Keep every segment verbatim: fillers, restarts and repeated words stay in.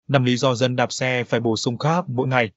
năm lý do dân đạp xe phải bổ sung carb mỗi ngày.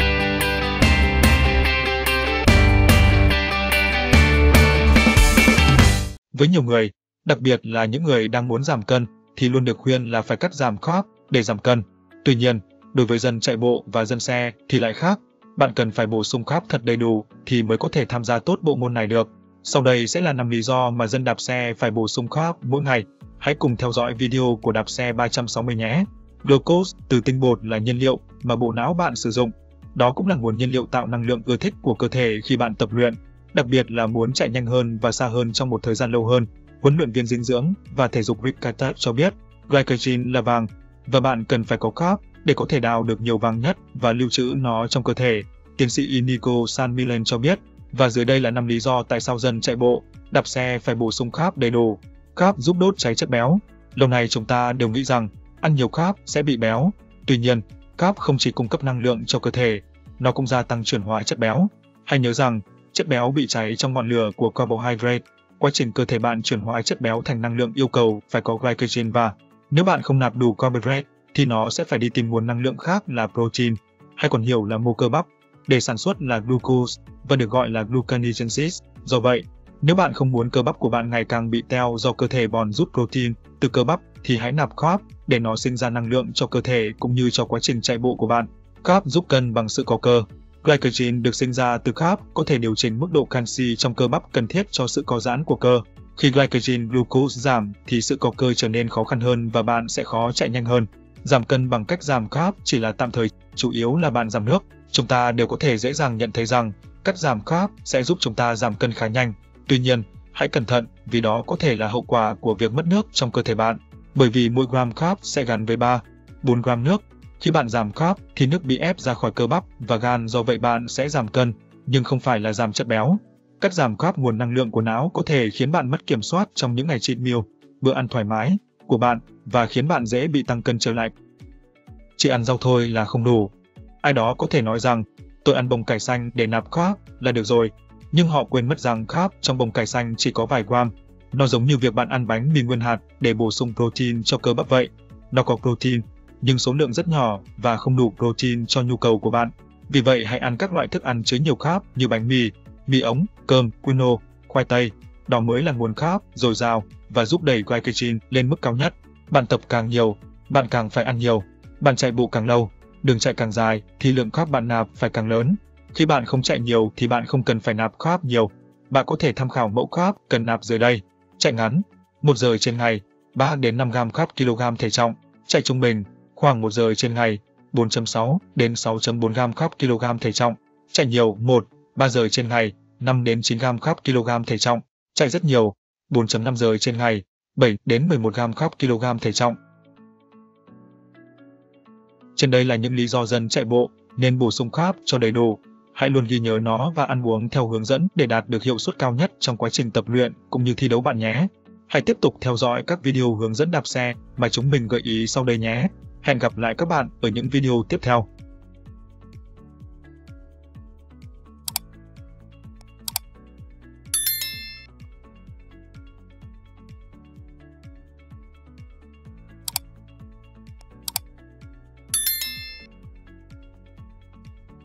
Với nhiều người, đặc biệt là những người đang muốn giảm cân, thì luôn được khuyên là phải cắt giảm carb để giảm cân. Tuy nhiên, đối với dân chạy bộ và dân xe thì lại khác. Bạn cần phải bổ sung carb thật đầy đủ thì mới có thể tham gia tốt bộ môn này được. Sau đây sẽ là năm lý do mà dân đạp xe phải bổ sung carb mỗi ngày. Hãy cùng theo dõi video của Đạp xe ba trăm sáu mươi nhé. Glucose từ tinh bột là nhiên liệu mà bộ não bạn sử dụng. Đó cũng là nguồn nhiên liệu tạo năng lượng ưa thích của cơ thể khi bạn tập luyện, đặc biệt là muốn chạy nhanh hơn và xa hơn trong một thời gian lâu hơn. Huấn luyện viên dinh dưỡng và thể dục Rick Carter cho biết, glycogen là vàng và bạn cần phải có carb để có thể đào được nhiều vàng nhất và lưu trữ nó trong cơ thể. Tiến sĩ Inigo San Millan cho biết, và dưới đây là năm lý do tại sao dân chạy bộ, đạp xe phải bổ sung carb đầy đủ. Carb giúp đốt cháy chất béo. Lâu nay chúng ta đều nghĩ rằng ăn nhiều carb sẽ bị béo. Tuy nhiên, carb không chỉ cung cấp năng lượng cho cơ thể, nó cũng gia tăng chuyển hóa chất béo. Hãy nhớ rằng, chất béo bị cháy trong ngọn lửa của carbohydrate. Quá trình cơ thể bạn chuyển hóa chất béo thành năng lượng yêu cầu phải có glycogen và nếu bạn không nạp đủ carbohydrate thì nó sẽ phải đi tìm nguồn năng lượng khác là protein, hay còn hiểu là mô cơ bắp, để sản xuất là glucose và được gọi là gluconeogenesis. Do vậy, nếu bạn không muốn cơ bắp của bạn ngày càng bị teo do cơ thể bòn rút protein từ cơ bắp thì hãy nạp carb để nó sinh ra năng lượng cho cơ thể cũng như cho quá trình chạy bộ của bạn. Carb giúp cân bằng sự có cơ. Glycogen được sinh ra từ carb có thể điều chỉnh mức độ canxi trong cơ bắp cần thiết cho sự co giãn của cơ. Khi glycogen glucose giảm thì sự co cơ trở nên khó khăn hơn và bạn sẽ khó chạy nhanh hơn. Giảm cân bằng cách giảm carb chỉ là tạm thời, chủ yếu là bạn giảm nước. Chúng ta đều có thể dễ dàng nhận thấy rằng cắt giảm carb sẽ giúp chúng ta giảm cân khá nhanh. Tuy nhiên, hãy cẩn thận vì đó có thể là hậu quả của việc mất nước trong cơ thể bạn. Bởi vì mỗi gram carb sẽ gắn với ba đến bốn gram nước. Khi bạn giảm carb thì nước bị ép ra khỏi cơ bắp và gan, do vậy bạn sẽ giảm cân, nhưng không phải là giảm chất béo. Cắt giảm carb nguồn năng lượng của não có thể khiến bạn mất kiểm soát trong những ngày cheat meal, bữa ăn thoải mái của bạn và khiến bạn dễ bị tăng cân trở lại. Chỉ ăn rau thôi là không đủ. Ai đó có thể nói rằng, tôi ăn bông cải xanh để nạp carb là được rồi, nhưng họ quên mất rằng carb trong bông cải xanh chỉ có vài gram. Nó giống như việc bạn ăn bánh mì nguyên hạt để bổ sung protein cho cơ bắp vậy. Nó có protein, nhưng số lượng rất nhỏ và không đủ protein cho nhu cầu của bạn. Vì vậy hãy ăn các loại thức ăn chứa nhiều carb như bánh mì, mì ống, cơm, quinoa, khoai tây. Đó mới là nguồn carb dồi dào và giúp đẩy glycogen lên mức cao nhất. Bạn tập càng nhiều, bạn càng phải ăn nhiều. Bạn chạy bộ càng lâu, đường chạy càng dài thì lượng carb bạn nạp phải càng lớn. Khi bạn không chạy nhiều thì bạn không cần phải nạp carb nhiều. Bạn có thể tham khảo mẫu carb cần nạp dưới đây. Chạy ngắn, một giờ trên ngày, ba đến năm gram carb kg thể trọng. Chạy trung bình, khoảng một giờ trên ngày, bốn phẩy sáu đến sáu phẩy bốn gram carb kg thể trọng. Chạy nhiều, một đến ba giờ trên ngày, năm đến chín gram carb kg thể trọng. Chạy rất nhiều, bốn phẩy năm giờ trên ngày, bảy đến mười một gram carb kg thể trọng. Trên đây là những lý do dân chạy bộ nên bổ sung carb cho đầy đủ. Hãy luôn ghi nhớ nó và ăn uống theo hướng dẫn để đạt được hiệu suất cao nhất trong quá trình tập luyện cũng như thi đấu bạn nhé. Hãy tiếp tục theo dõi các video hướng dẫn đạp xe mà chúng mình gợi ý sau đây nhé. Hẹn gặp lại các bạn ở những video tiếp theo.